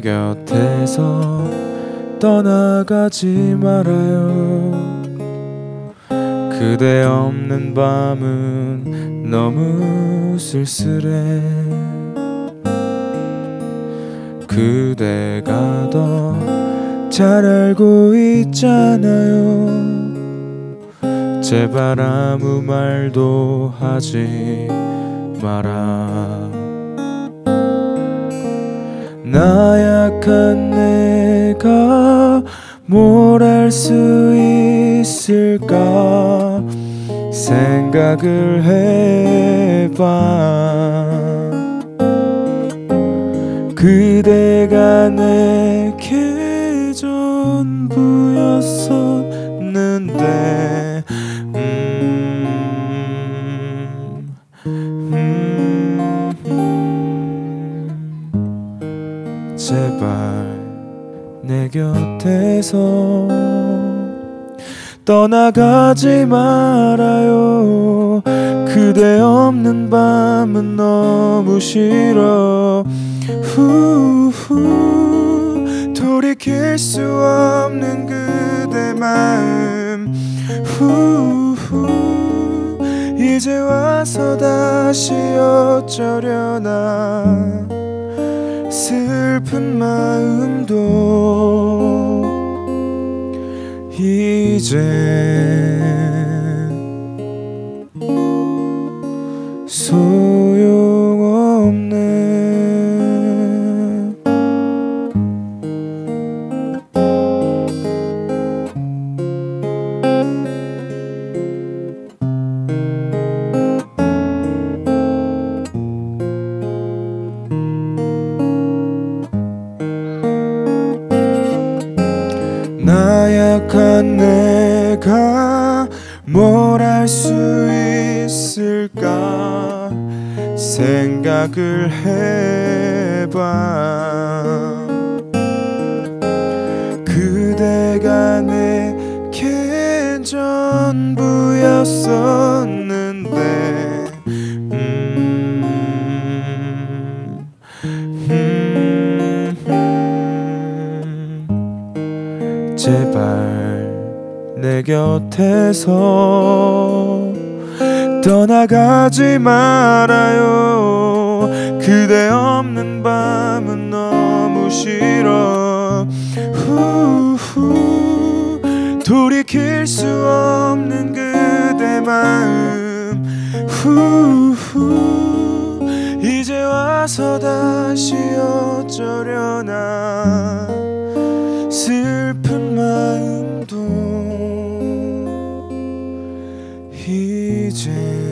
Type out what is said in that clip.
곁에서 떠나가지 말아요. 그대 없는 밤은 너무 쓸쓸해. 그대가 더 잘 알고 있잖아요. 제발 아무 말도 하지 마라. 나약한 내가 뭘 할 수 있을까 생각을 해봐. 그대가 내게 전부였었는데 제발 내 곁에서 떠나가지 말아요. 그대 없는 밤은 너무 싫어. 후후 돌이킬 수 없는 그대 마음. 후후 이제 와서 다시 어쩌려나. 슬픈 마음도 이제 소용없네. 나약한 내가 뭘 할 수 있을까 생각을 해봐. 그대가 내게 전부였었는데 제발 내 곁에서 떠나가지 말아요. 그대 없는 밤은 너무 싫어. 후후 돌이킬 수 없는 그대 마음. 후후 이제 와서 다시 어쩌려나. 슬픈 마음도 이제